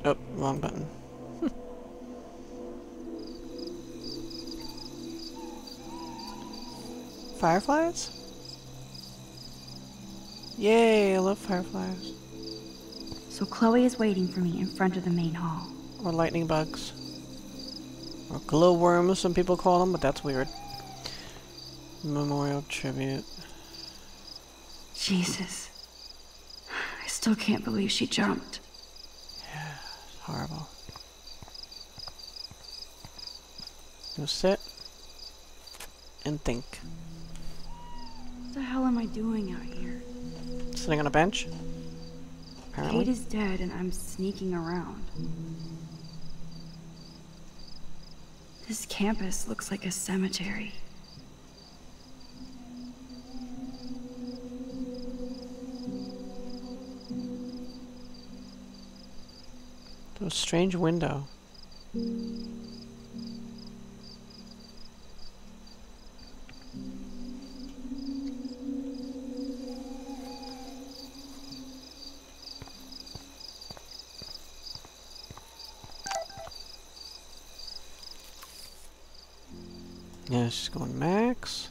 Oh, wrong button. Fireflies? Yay, I love fireflies. So Chloe is waiting for me in front of the main hall. Or lightning bugs. Or glowworms, some people call them, but that's weird. Memorial tribute. Jesus. I still can't believe she jumped. Yeah, it's horrible. Go sit and think. What the hell am I doing out here? Sitting on a bench? Apparently. Kate is dead and I'm sneaking around. This campus looks like a cemetery. A strange window. Yeah, she's going max.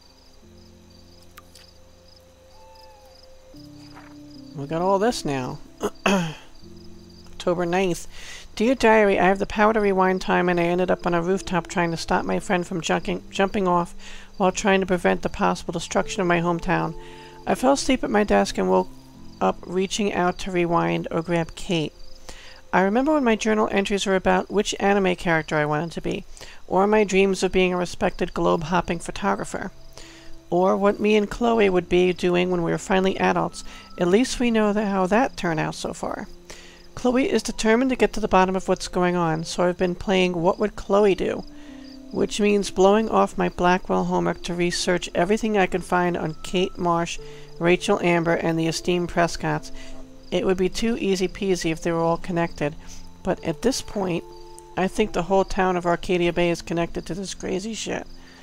We got all this now. October 9th. Dear Diary, I have the power to rewind time and I ended up on a rooftop trying to stop my friend from jumping off while trying to prevent the possible destruction of my hometown. I fell asleep at my desk and woke up reaching out to rewind or grab Kate. I remember when my journal entries were about which anime character I wanted to be, or my dreams of being a respected globe-hopping photographer, or what me and Chloe would be doing when we were finally adults. At least we know how that turned out so far. Chloe is determined to get to the bottom of what's going on, so I've been playing What Would Chloe Do? Which means blowing off my Blackwell homework to research everything I can find on Kate Marsh, Rachel Amber, and the esteemed Prescotts. It would be too easy peasy if they were all connected, but at this point, I think the whole town of Arcadia Bay is connected to this crazy shit.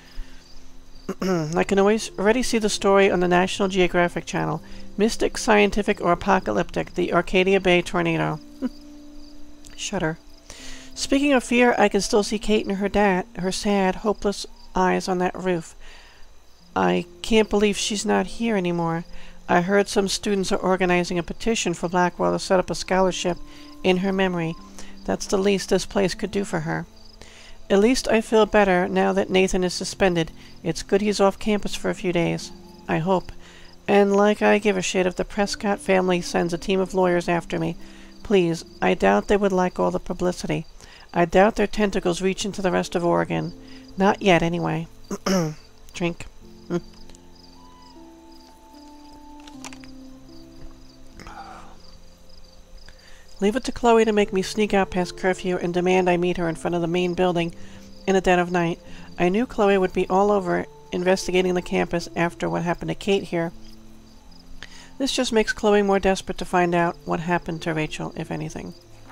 I can already see the story on the National Geographic Channel. Mystic, scientific, or apocalyptic, the Arcadia Bay tornado. Shudder. Speaking of fear, I can still see Kate and her sad, hopeless eyes on that roof. I can't believe she's not here anymore. I heard some students are organizing a petition for Blackwell to set up a scholarship in her memory. That's the least this place could do for her. At least I feel better now that Nathan is suspended. It's good he's off campus for a few days. I hope. And like I give a shit if the Prescott family sends a team of lawyers after me. Please, I doubt they would like all the publicity. I doubt their tentacles reach into the rest of Oregon. Not yet, anyway. Drink. Leave it to Chloe to make me sneak out past curfew and demand I meet her in front of the main building in the dead of night. I knew Chloe would be all over investigating the campus after what happened to Kate here. This just makes Chloe more desperate to find out what happened to Rachel, if anything.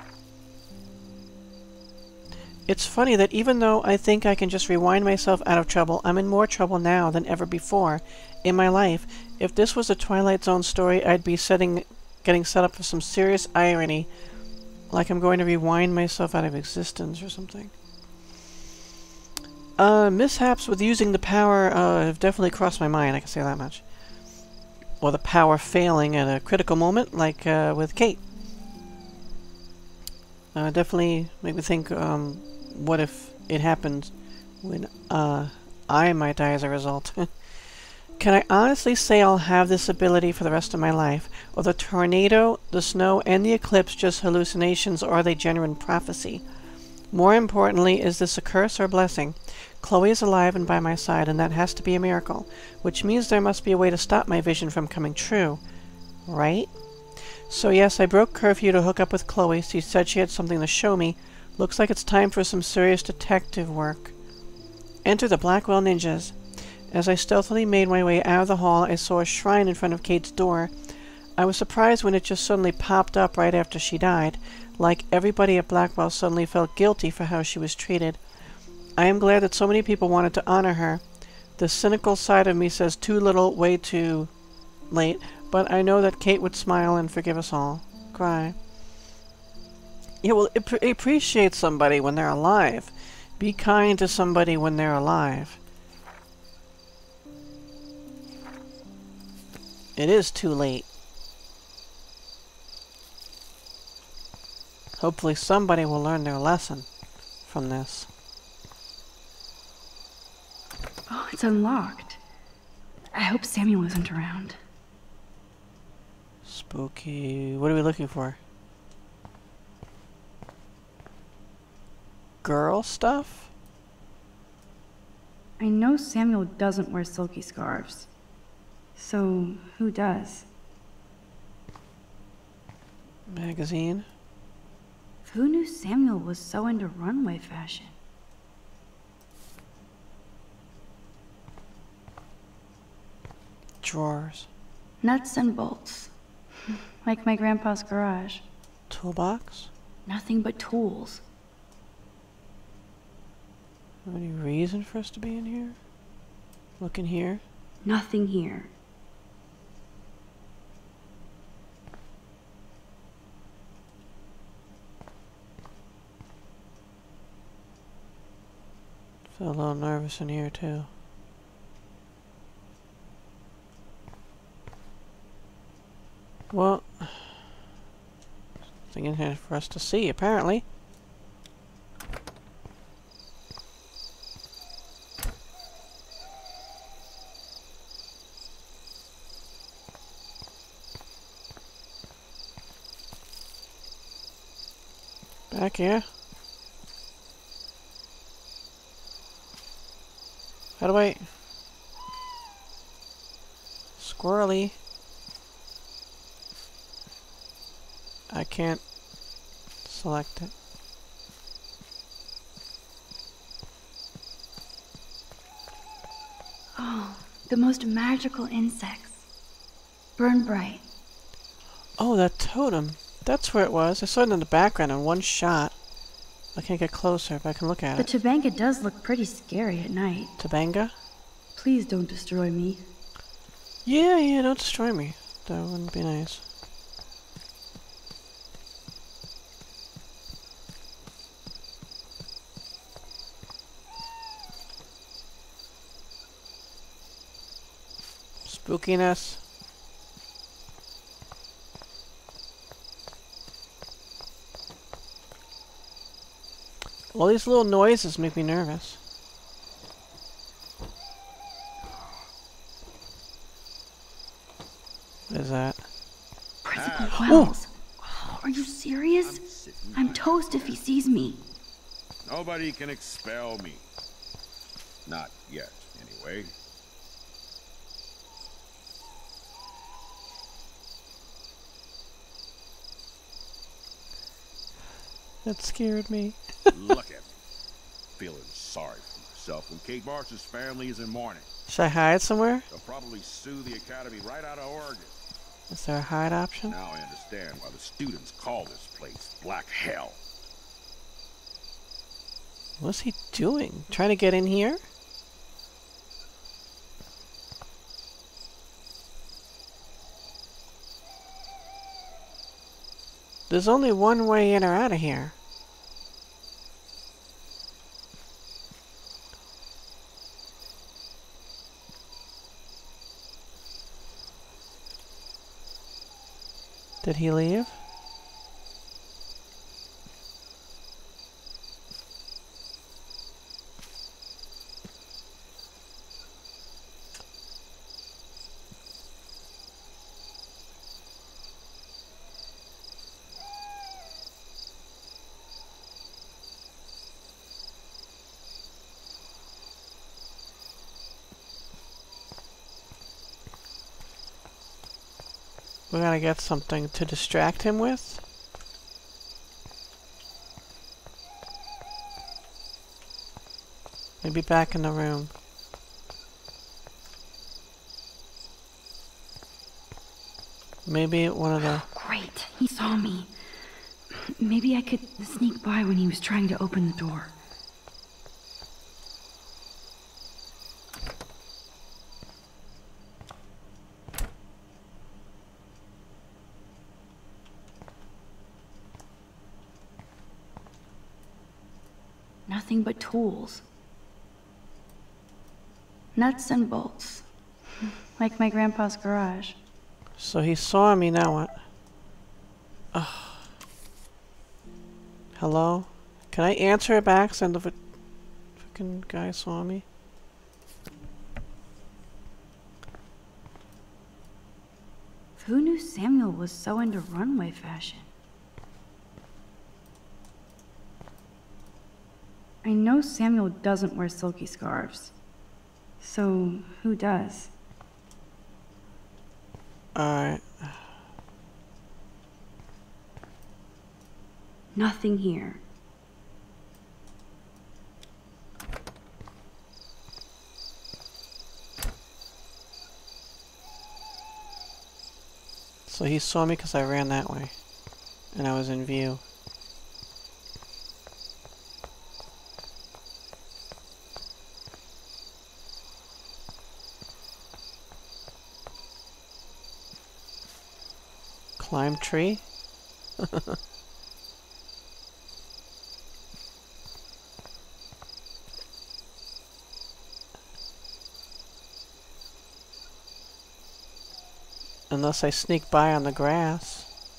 It's funny that even though I think I can just rewind myself out of trouble, I'm in more trouble now than ever before in my life. If this was a Twilight Zone story, I'd be getting set up for some serious irony, like I'm going to rewind myself out of existence or something. Mishaps with using the power have definitely crossed my mind, I can say that much. Or the power failing at a critical moment, like with Kate. Definitely make me think, what if it happened when I might die as a result? Can I honestly say I'll have this ability for the rest of my life? Or the tornado, the snow, and the eclipse just hallucinations, or are they genuine prophecy? More importantly, is this a curse or a blessing? Chloe is alive and by my side, and that has to be a miracle, which means there must be a way to stop my vision from coming true. Right? So yes, I broke curfew to hook up with Chloe. She said she had something to show me. Looks like it's time for some serious detective work. Enter the Blackwell Ninjas. As I stealthily made my way out of the hall, I saw a shrine in front of Kate's door. I was surprised when it just suddenly popped up right after she died, like everybody at Blackwell suddenly felt guilty for how she was treated. I am glad that so many people wanted to honor her. The cynical side of me says too little, way too late, but I know that Kate would smile and forgive us all. Cry. Yeah, well, appreciate somebody when they're alive. Be kind to somebody when they're alive. It is too late. Hopefully somebody will learn their lesson from this. Oh, it's unlocked. I hope Samuel isn't around. Spooky. What are we looking for? Girl stuff? I know Samuel doesn't wear silky scarves. So, who does? Magazine? Who knew Samuel was so into runway fashion? Drawers. Nuts and bolts. Like my grandpa's garage. Toolbox? Nothing but tools. Any reason for us to be in here? Look in here. Nothing here. Feel a little nervous in here too. Well, something in here for us to see, apparently. Back here. How do I... Squirrely. I can't select it. Oh, the most magical insects. Burn bright. Oh, that totem. That's where it was. I saw it in the background in one shot. I can't get closer, but I can look at it. The Tabanga does look pretty scary at night. Tabanga? Please don't destroy me. Yeah, don't destroy me. That wouldn't be nice. Spookiness. All these little noises make me nervous. What is that? Principal Wells. Oh, are you serious? I'm toast if he sees me. Nobody can expel me. Not yet, anyway. That scared me. Look at me. Feeling sorry for myself when Kate Marsh's family is in mourning. Should I hide somewhere? They'll probably sue the Academy right out of Oregon. Is there a hide option? Now I understand why the students call this place Black Hell. What's he doing? Trying to get in here? There's only one way in or out of here. Did he leave? We gotta get something to distract him with. Maybe back in the room. Maybe one of the... Great, he saw me. Maybe I could sneak by when he was trying to open the door. nothing but tools. Nuts and bolts. Like my grandpa's garage. So he saw me, now what? Ugh. Hello? Can I answer it back? Send the fucking guy saw me. Who knew Samuel was so into runway fashion? I know Samuel doesn't wear silky scarves. So, who does? Alright. Nothing here. So he saw me because I ran that way. And I was in view. Climb tree? Unless I sneak by on the grass.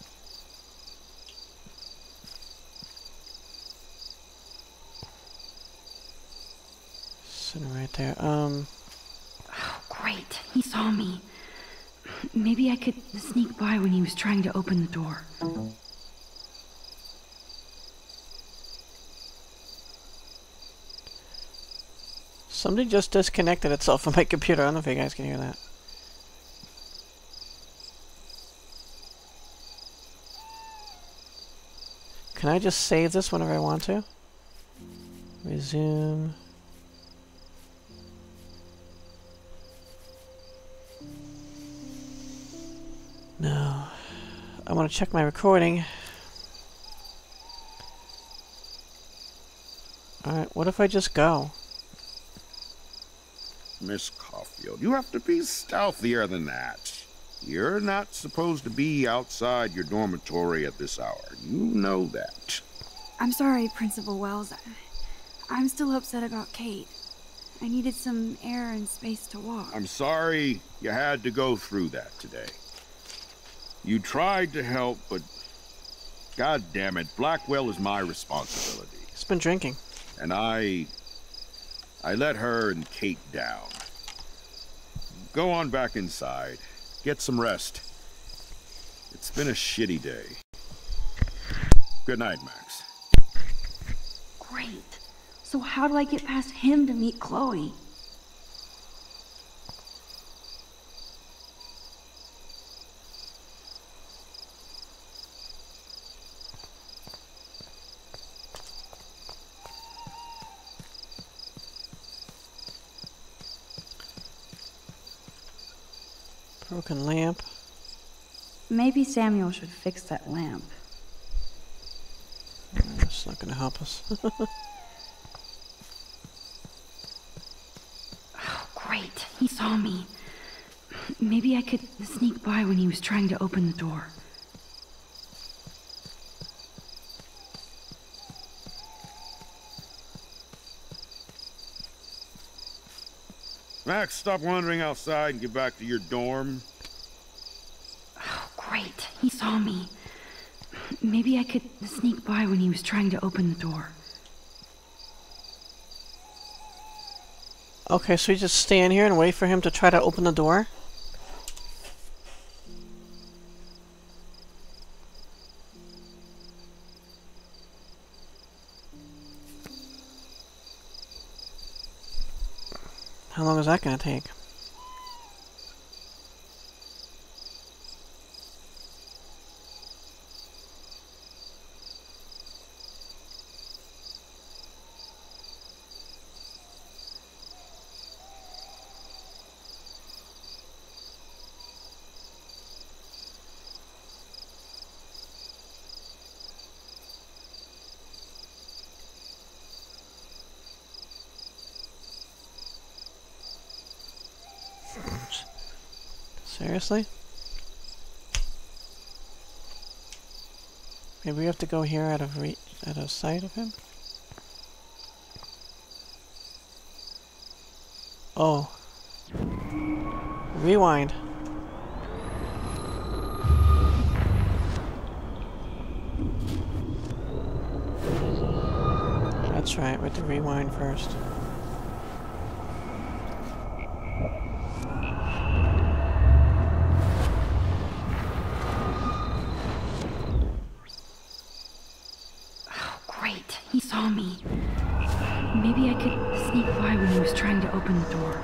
Sitting right there. Oh, great. He saw me. Maybe I could sneak by when he was trying to open the door. Somebody just disconnected itself from my computer. I don't know if you guys can hear that. Can I just save this whenever I want to? Resume. No. I want to check my recording. Alright, what if I just go? Miss Caulfield, you have to be stealthier than that. You're not supposed to be outside your dormitory at this hour. You know that. I'm sorry, Principal Wells. I'm still upset about Kate. I needed some air and space to walk. I'm sorry you had to go through that today. You tried to help, but God damn it, Blackwell is my responsibility. He's been drinking. And I let her and Kate down. Go on back inside. Get some rest. It's been a shitty day. Good night, Max. Great. So how do I get past him to meet Chloe? Broken lamp. Maybe Samuel should fix that lamp. That's not going to help us. Oh, great. He saw me. Maybe I could sneak by when he was trying to open the door. Max, stop wandering outside and get back to your dorm. Oh, great. He saw me. Maybe I could sneak by when he was trying to open the door. Okay, so we just stand here and wait for him to try to open the door? How long is that going to take? Seriously? Maybe we have to go here out of sight of him? Oh. Rewind. That's right, with the rewind first. Oh, great. He saw me. Maybe I could sneak by when he was trying to open the door.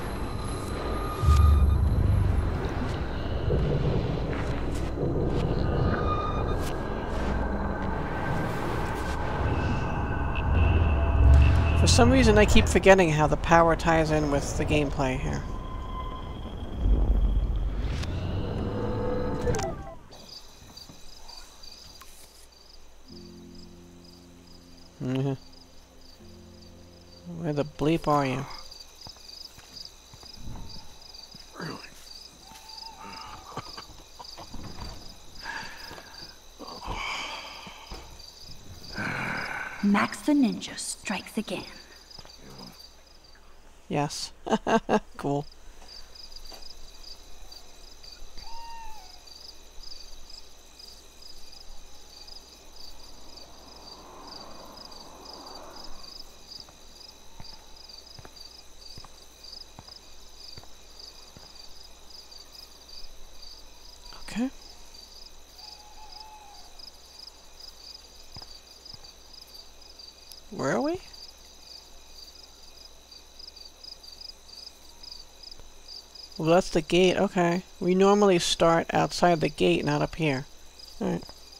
For some reason, I keep forgetting how the power ties in with the gameplay here. Where the bleep are you? Max the Ninja strikes again. Yes. Cool. Okay. Where are we? Well, that's the gate. Okay. We normally start outside the gate, not up here. Alright.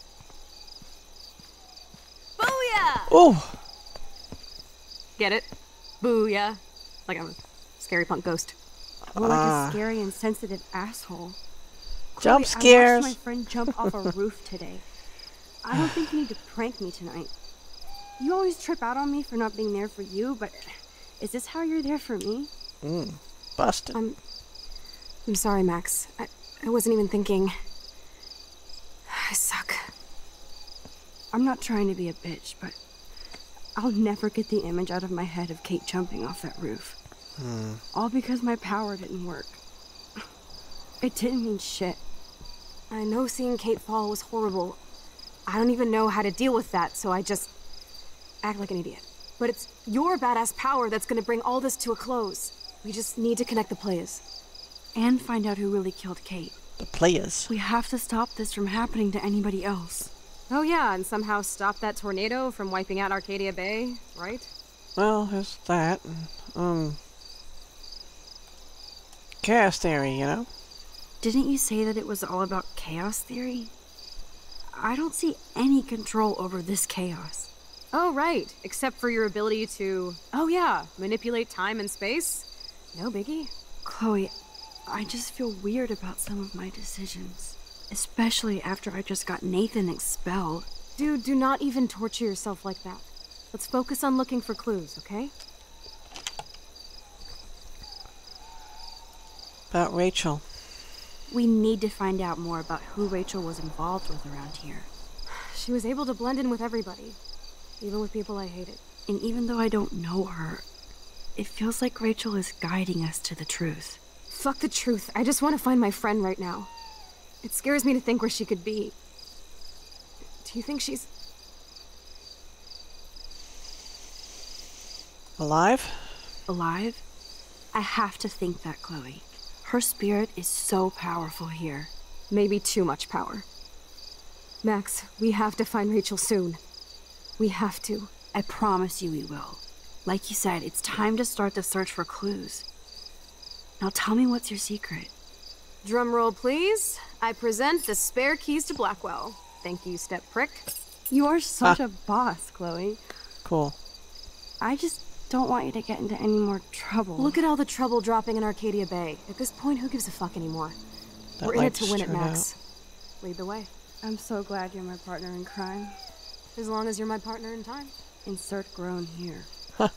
Booyah! Oh! Get it? Booyah. Like I'm a scary punk ghost. More like a scary and sensitive asshole. Jump Chloe, scares! I watched my friend jump off a roof today. I don't think you need to prank me tonight. You always trip out on me for not being there for you, but is this how you're there for me? Busted. I'm sorry, Max. I wasn't even thinking. I suck. I'm not trying to be a bitch, but I'll never get the image out of my head of Kate jumping off that roof. All because my power didn't work. It didn't mean shit. I know seeing Kate fall was horrible. I don't even know how to deal with that, so I just act like an idiot. But it's your badass power that's gonna bring all this to a close. We just need to connect the players. And find out who really killed Kate. The players. We have to stop this from happening to anybody else. Oh yeah, and somehow stop that tornado from wiping out Arcadia Bay, right? Well, there's that. Chaos theory, you know? Didn't you say that it was all about chaos theory? I don't see any control over this chaos. Oh right, except for your ability to, oh yeah, manipulate time and space. No biggie. Chloe, I just feel weird about some of my decisions. Especially after I just got Nathan expelled. Dude, do not even torture yourself like that. Let's focus on looking for clues, okay? About Rachel. We need to find out more about who Rachel was involved with around here. She was able to blend in with everybody, even with people I hated. And even though I don't know her, it feels like Rachel is guiding us to the truth. Fuck the truth. I just want to find my friend right now. It scares me to think where she could be. Do you think she's... Alive? Alive? I have to think that, Chloe. Her spirit is so powerful here. Maybe too much power. Max, we have to find Rachel soon. We have to. I promise you we will. Like you said, it's time to start the search for clues. Now tell me what's your secret. Drum roll, please. I present the spare keys to Blackwell. Thank you, step prick. You're such a boss, Chloe. Cool. I just don't want you to get into any more trouble. Look at all the trouble dropping in Arcadia Bay. At this point, who gives a fuck anymore? That We're in it light's to win it, turned Max. Lead the way. I'm so glad you're my partner in crime. As long as you're my partner in time. Insert groan here. Huh.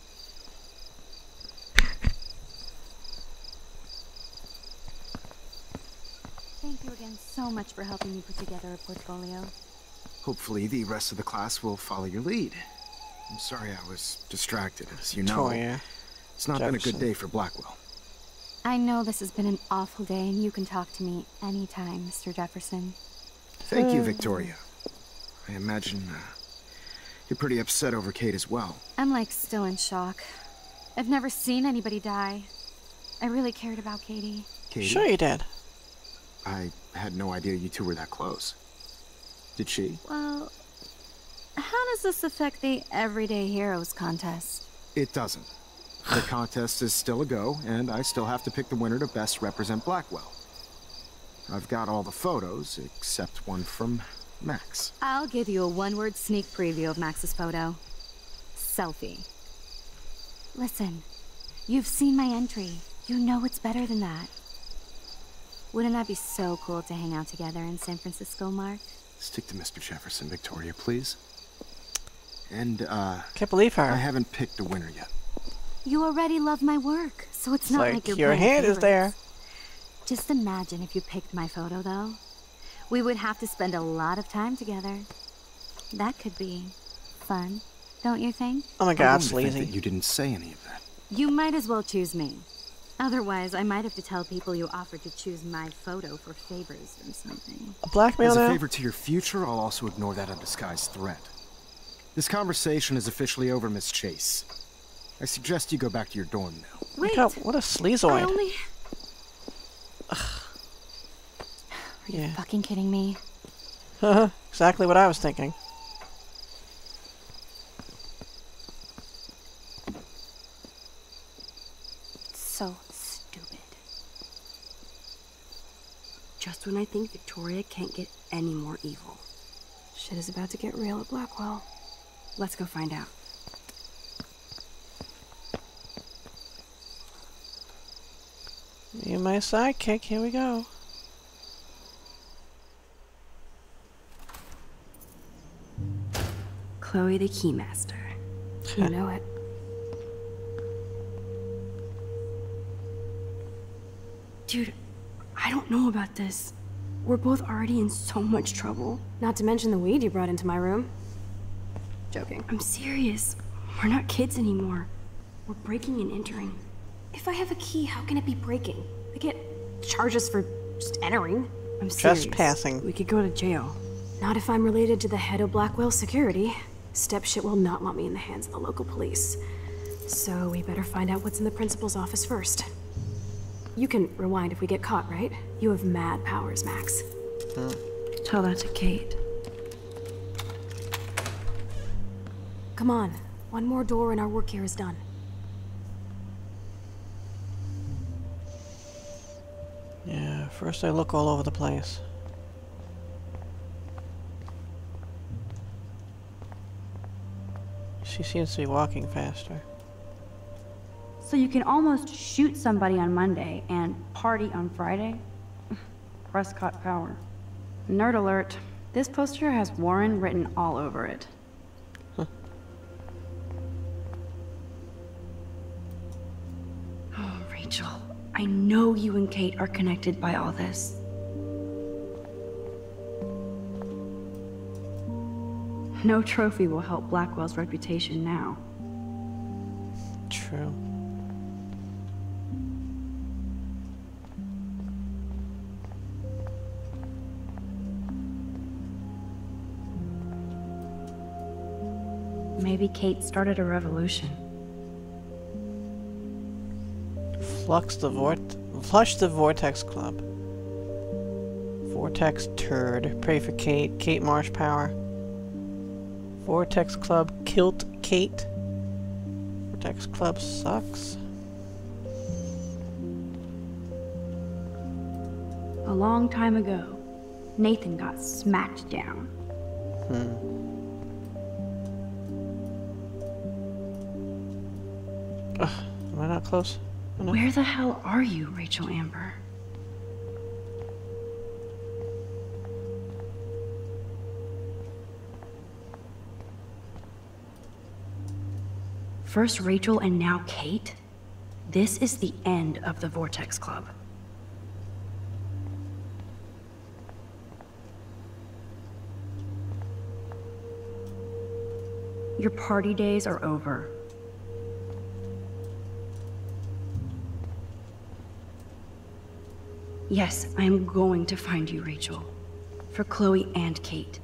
Thank you again so much for helping me put together a portfolio. Hopefully the rest of the class will follow your lead. I'm sorry I was distracted, as you know. Toya. It's not been a good day for Blackwell. I know this has been an awful day, and you can talk to me anytime, Mr. Jefferson. Thank you, Victoria. I imagine you're pretty upset over Kate as well. I'm like still in shock. I've never seen anybody die. I really cared about Katie. Katie? Sure you did. I had no idea you two were that close. Did she? Well, how does this affect the Everyday Heroes contest? It doesn't. The contest is still a go, and I still have to pick the winner to best represent Blackwell. I've got all the photos, except one from Max. I'll give you a one-word sneak preview of Max's photo. Selfie. Listen, you've seen my entry. You know it's better than that. Wouldn't that be so cool to hang out together in San Francisco, Mark? Stick to Mr. Jefferson, Victoria, please. And, Can't believe her. I haven't picked a winner yet. You already love my work, so it's not like you're your playing hand is there. favorites. Just imagine if you picked my photo, though. We would have to spend a lot of time together. That could be fun, don't you think? Oh my I god, wanted to think sleazy. that you didn't say any of that. You might as well choose me. Otherwise, I might have to tell people you offered to choose my photo for favors or something. Blackmail As a now? favor to your future, I'll also ignore that undisguised threat. This conversation is officially over, Miss Chase. I suggest you go back to your dorm now. Wait, God, what a I sleazoid. only... Are you Yeah. fucking kidding me? Exactly what I was thinking. So stupid. Just when I think Victoria can't get any more evil. Shit is about to get real at Blackwell. Let's go find out. Me and my sidekick, here we go. Chloe the Keymaster. You know it. Dude, I don't know about this. We're both already in so much trouble. Not to mention the weed you brought into my room. Joking. I'm serious. We're not kids anymore. We're breaking and entering. If I have a key, how can it be breaking? I get charges for just entering. I'm serious. Trespassing. We could go to jail. Not if I'm related to the head of Blackwell Security. Stepshit will not want me in the hands of the local police. So we better find out what's in the principal's office first. You can rewind if we get caught, right? You have mad powers, Max. Tell that to Kate. Come on. One more door and our work here is done. Yeah, first I look all over the place. She seems to be walking faster. So you can almost shoot somebody on Monday and party on Friday? Prescott power. Nerd alert. This poster has Warren written all over it. Oh, Rachel. I know you and Kate are connected by all this. No trophy will help Blackwell's reputation now. True. Maybe Kate started a revolution. Flush the Vortex Club. Vortex Turd. Pray for Kate. Kate Marsh Power. Vortex Club Kilt Kate. Vortex Club sucks. A long time ago, Nathan got smacked down. Am I not close? enough? Where the hell are you, Rachel Amber? First Rachel and now Kate? This is the end of the Vortex Club. Your party days are over. Yes, I am going to find you, Rachel. For Chloe and Kate.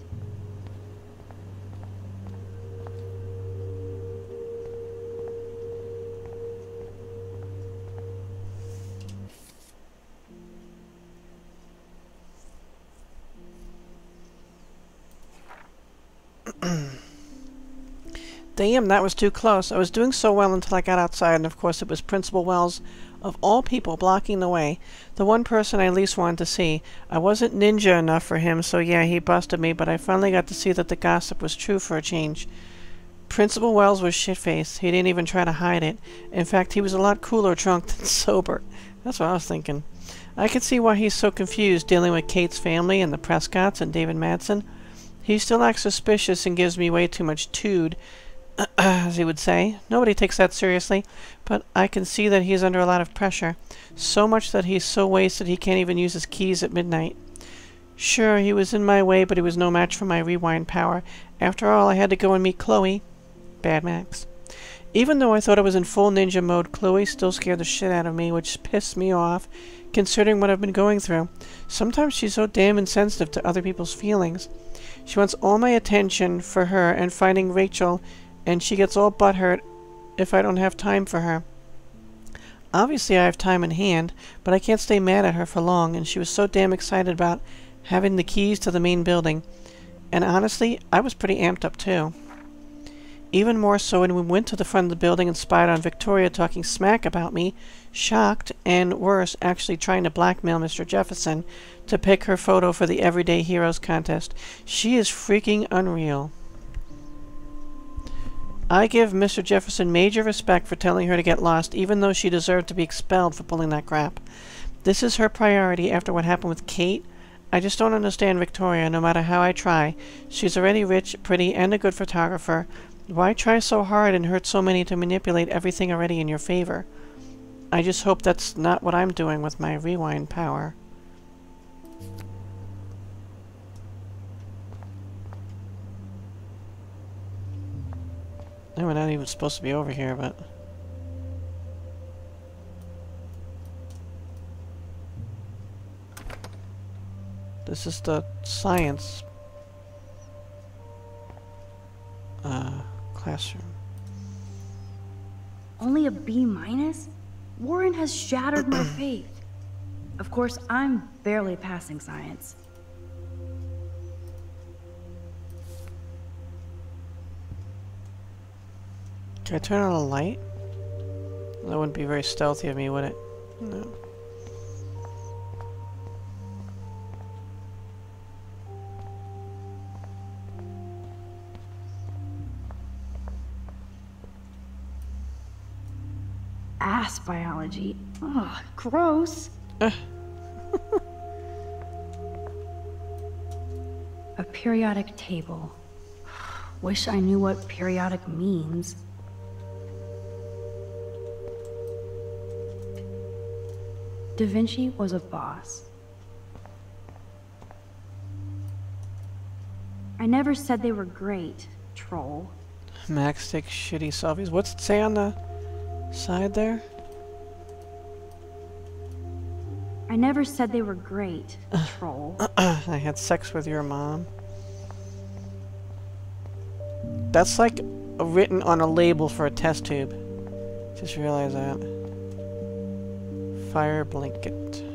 Damn, that was too close. I was doing so well until I got outside, and of course it was Principal Wells, of all people, blocking the way. The one person I least wanted to see. I wasn't ninja enough for him, so yeah, he busted me, but I finally got to see that the gossip was true for a change. Principal Wells was shit-faced. He didn't even try to hide it. In fact, he was a lot cooler drunk than sober. That's what I was thinking. I could see why he's so confused dealing with Kate's family and the Prescotts and David Madsen. He still acts suspicious and gives me way too much tood, as he would say. Nobody takes that seriously, but I can see that he's under a lot of pressure. So much that he's so wasted he can't even use his keys at midnight. Sure, he was in my way, but he was no match for my rewind power. After all, I had to go and meet Chloe. Bad Max. Even though I thought I was in full ninja mode, Chloe still scared the shit out of me, which pissed me off, considering what I've been going through. Sometimes she's so damn insensitive to other people's feelings. She wants all my attention for her and finding Rachel, and she gets all butthurt if I don't have time for her. Obviously I have time in hand, but I can't stay mad at her for long, and she was so damn excited about having the keys to the main building. And honestly, I was pretty amped up too. Even more so when we went to the front of the building and spied on Victoria talking smack about me, shocked, and worse, actually trying to blackmail Mr. Jefferson to pick her photo for the Everyday Heroes contest. She is freaking unreal. I give Mr. Jefferson major respect for telling her to get lost, even though she deserved to be expelled for pulling that crap. This is her priority after what happened with Kate. I just don't understand Victoria, no matter how I try. She's already rich, pretty, and a good photographer. Why try so hard and hurt so many to manipulate everything already in your favor? I just hope that's not what I'm doing with my rewind power. No, we're not even supposed to be over here, but... This is the science classroom. Only a B-? Warren has shattered my faith. Of course, I'm barely passing science. Can I turn on a light? That wouldn't be very stealthy of me, would it? No. Ass biology. Ugh, gross. A periodic table. Wish I knew what periodic means. Da Vinci was a boss. I never said they were great, troll. Max takes shitty selfies. What's it say on the side there? I never said they were great, troll. I had sex with your mom. That's like written on a label for a test tube. Just realized that. Fire blanket.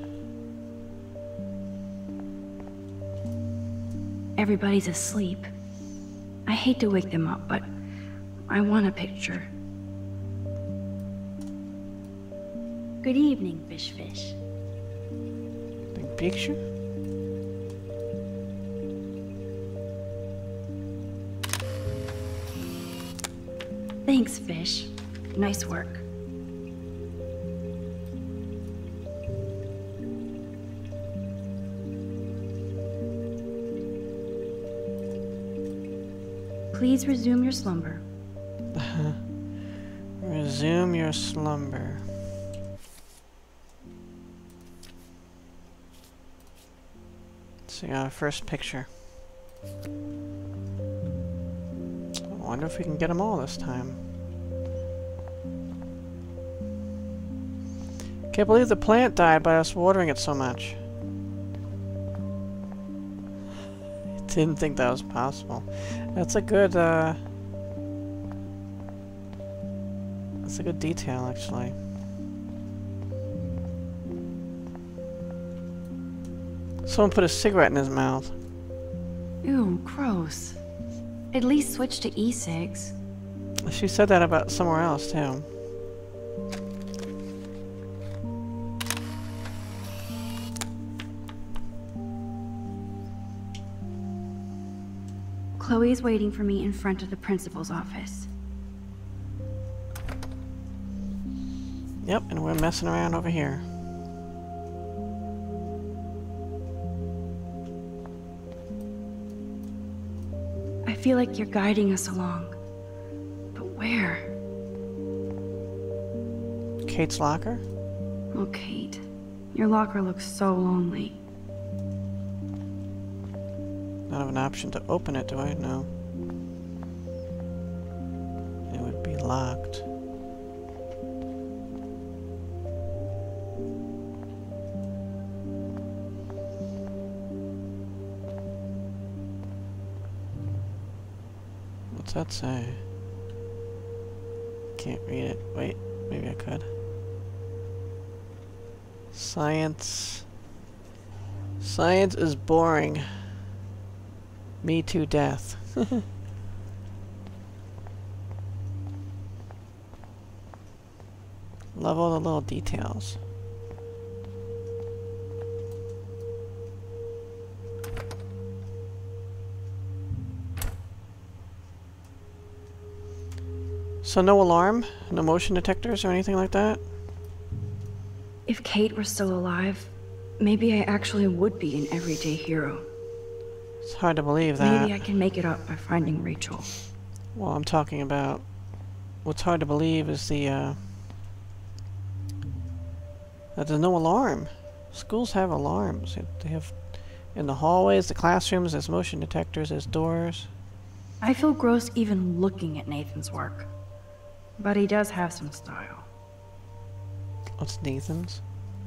Everybody's asleep. I hate to wake them up, but I want a picture. Good evening, Fish. Big picture? Thanks, Fish. Nice work. Please resume your slumber. Resume your slumber. Let's see our first picture. I wonder if we can get them all this time. Can't believe the plant died by us watering it so much. Didn't think that was possible. That's a good, that's a good detail, actually. Someone put a cigarette in his mouth. Ew, gross. At least switch to e-cigs. She said that about somewhere else, too. Chloe's waiting for me in front of the principal's office. Yep, and we're messing around over here. I feel like you're guiding us along. But where? Kate's locker? Oh, Kate. Your locker looks so lonely. Not have an option to open it, do I? No. It would be locked. What's that say? Can't read it. Wait, maybe I could. Science. Science is boring. Me to death. Love all the little details. So no alarm? No motion detectors or anything like that? If Kate were still alive, maybe I actually would be an everyday hero. It's hard to believe that. Maybe I can make it up by finding Rachel. Well, I'm talking about... What's hard to believe is the, that there's no alarm. Schools have alarms. They have... In the hallways, the classrooms, there's motion detectors, there's doors. I feel gross even looking at Nathan's work. But he does have some style. What's Nathan's?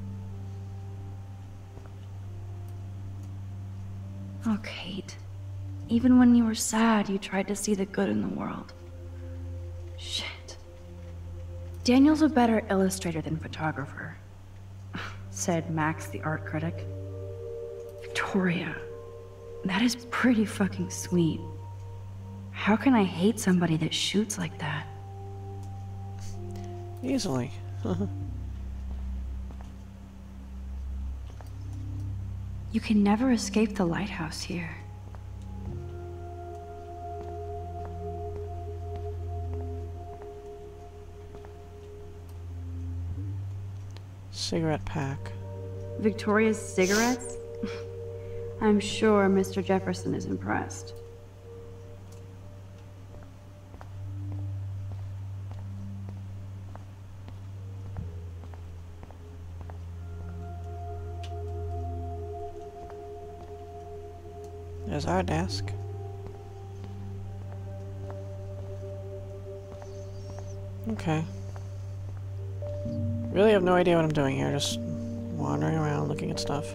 Oh, Kate. Even when you were sad, you tried to see the good in the world. Shit. Daniel's a better illustrator than photographer, said Max, the art critic. Victoria. That is pretty fucking sweet. How can I hate somebody that shoots like that? Easily. You can never escape the lighthouse here. Cigarette pack. Victoria's cigarettes? I'm sure Mr. Jefferson is impressed. There's our desk. Okay. Really have no idea what I'm doing here, just wandering around looking at stuff.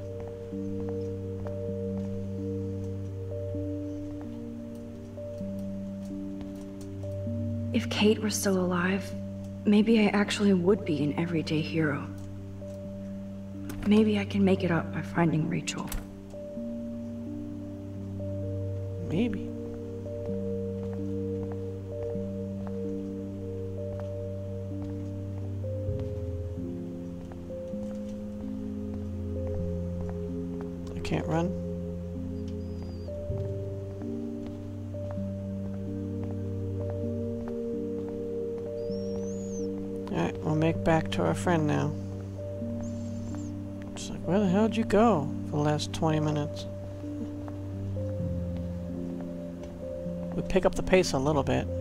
If Kate were still alive, maybe I actually would be an everyday hero. Maybe I can make it up by finding Rachel. Maybe. I can't run. Alright, we'll make back to our friend now. It's like, where the hell did you go for the last 20 minutes? We pick up the pace a little bit.